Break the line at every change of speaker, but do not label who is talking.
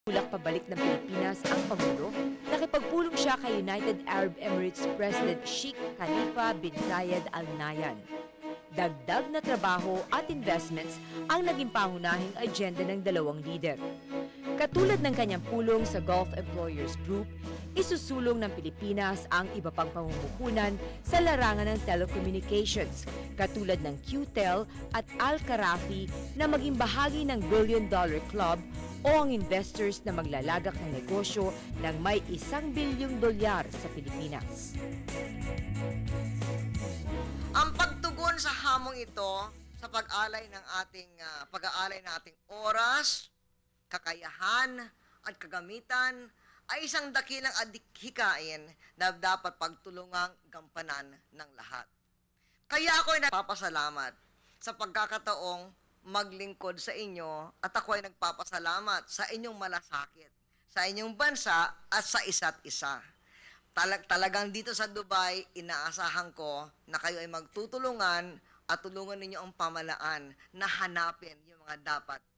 Tulak pabalik ng Pilipinas ang Pangulo, nakipagpulong siya kay United Arab Emirates President Sheikh Khalifa bin Zayed Al Nahyan. Dagdag na trabaho at investments ang naging pangunahing agenda ng dalawang lider. Katulad ng kanyang pulong sa Gulf Employers Group, isusulong ng Pilipinas ang iba pang pamumuhunan sa larangan ng telecommunications, katulad ng QTEL at Al-Kharafi na maging bahagi ng billion-dollar club o ang investors na maglalagak ng negosyo ng may $1 bilyong sa Pilipinas.
Ang pagtugon sa hamong ito sa pag-aalay ng ating oras, kakayahan at kagamitan ay isang dakilang adhikain na dapat pagtulungang gampanan ng lahat. Kaya ako ay nagpapasalamat sa pagkakataong maglingkod sa inyo at ako ay nagpapasalamat sa inyong malasakit, sa inyong bansa at sa isa't isa. Talagang dito sa Dubai, inaasahan ko na kayo ay magtutulungan at tulungan ninyo ang pamalaan na hanapin yung mga dapat